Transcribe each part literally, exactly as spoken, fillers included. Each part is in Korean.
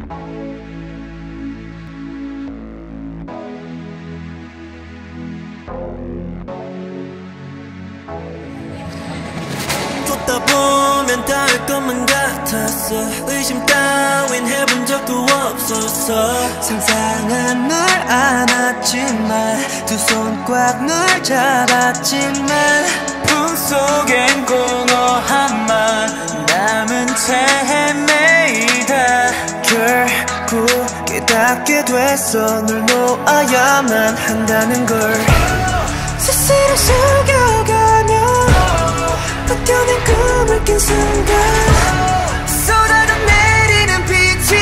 쏟다 보면 닿을 것만 같았어. 의심 따윈 해본 적도 없었어. 상상한 널 안았지만 두 손 꽉 널 잡았지만 품속엔 공허 한만 남은 채 헤매이다. 결국 깨닫게 됐어. 널 놓아야만 한다는 걸. 스스로 속여가며 버텨낸 꿈을 낀 순간 쏟아져 내리는 빛이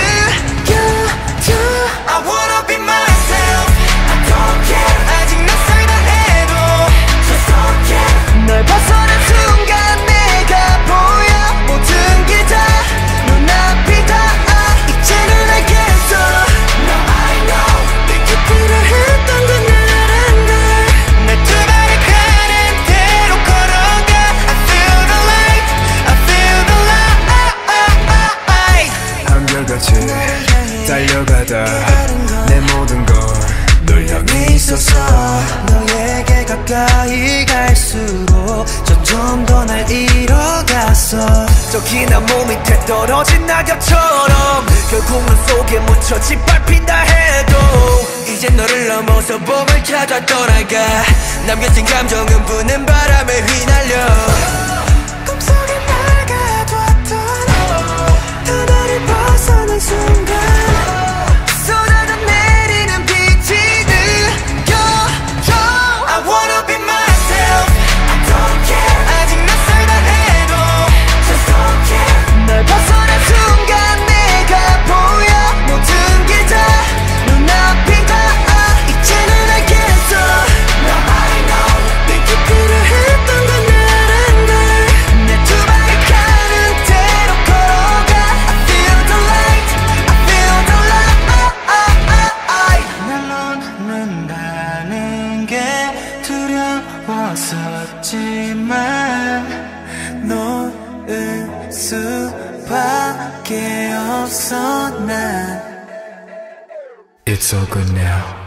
느껴져. I wanna be myself. I don't care. 아직 낯설다 해도 just don't care. 널 벗어난 순간 내가 보여. 모든 게 다 눈앞이 닿아. 이제는 알겠어. Now I know. 내게 필요했던 건 나란 걸. 내 두 발이 가는 대로 걸어가. I feel the light. I feel the light. 한결같이 달려가다 내 모든 건 널 향해 있었어. 너에게 가까이 갈수록 점점 더 날 잃어갔어. 저기 나 몸 밑에 떨어진 낙엽처럼 결국 눈 속에 묻혀 짓밟힌다 해도 이젠 너를 넘어서 봄을 찾아 떠나가. 남겨진 감정은 부는 바람에 휘날려. 꿈속에 막아뒀던 하나를 벗어난 순간 쏟아져 내리는 빛이 느껴져. I wanna be myself. I don't care. 아직 낯설다 해도 just don't care. 널 벗어난 순간 내가 보여. 모든 게 다 눈앞이 닿아. 이제는 알겠어. Now I know. 내게 필요했던 건 나란 걸. 내 두 발이 가는 대로 걸어가. I feel the light. I feel the light. 날 놓는다는 게 두려웠었지만 놓을 수밖에 없어 난. It's all good now.